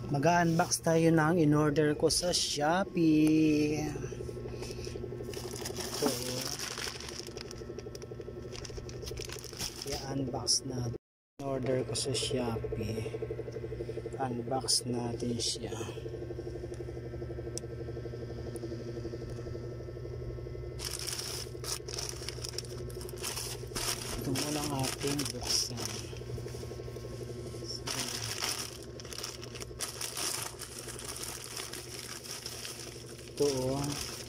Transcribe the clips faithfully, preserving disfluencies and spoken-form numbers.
Mag-unbox tayo ng in-order ko sa Shopee. Ito. I-unbox natin. In-order ko sa Shopee. Unbox natin siya. Ito muna ang ating buksan. Ito oh.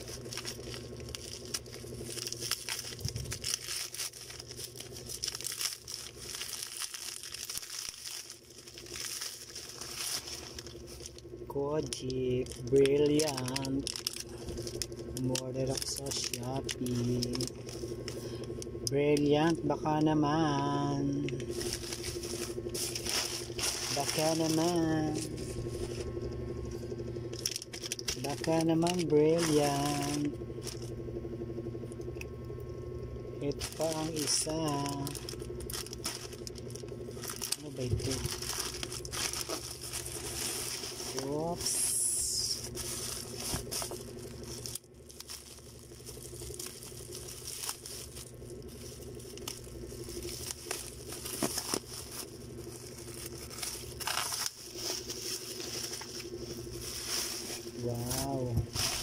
Kojic Brilliant. Order ako sa Shopee. Brilliant, baka naman. Baka naman. Baka naman brilliant. Ito pa ang isa. Ano ba ito? Oops. Wow.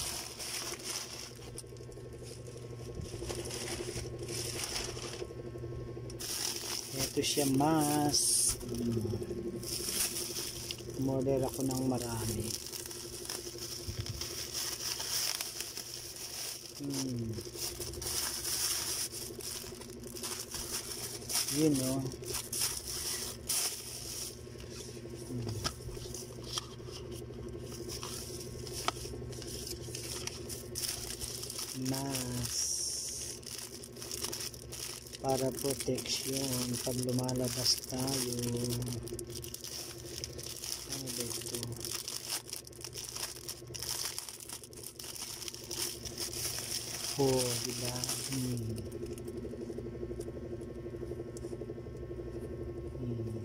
Ito siya mas. Hmm. Model ako ng marami. Hmm. Yun o. Hmm. Mas para protection pag lumalabas tayo. Ano ba ito? Oh, diba? Hmm. Hmm.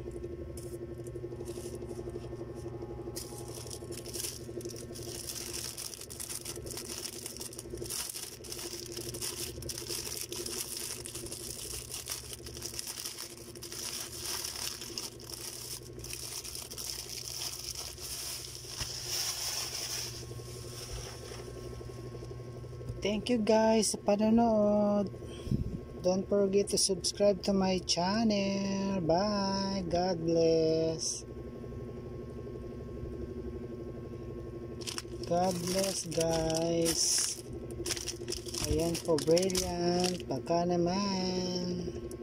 Thank you guys sa panonood. Don't forget to subscribe to my channel. Bye. God bless. God bless guys. Ayan po, brilliant. Baka naman.